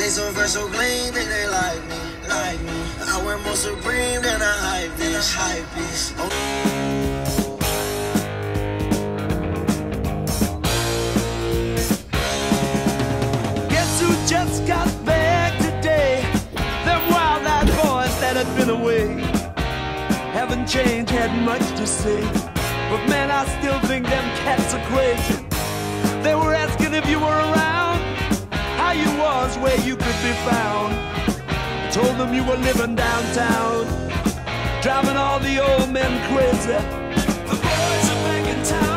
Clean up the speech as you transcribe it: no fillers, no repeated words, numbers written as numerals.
they so fresh, so clean, think they like me, like me. I wear more Supreme than a hype beast. Oh. Just got back today. Them wild-eyed boys that had been away haven't changed, had much to say. But man, I still think them cats are crazy. They were asking if you were around, how you was, where you could be found. I told them you were living downtown, driving all the old men crazy. The boys are back in town.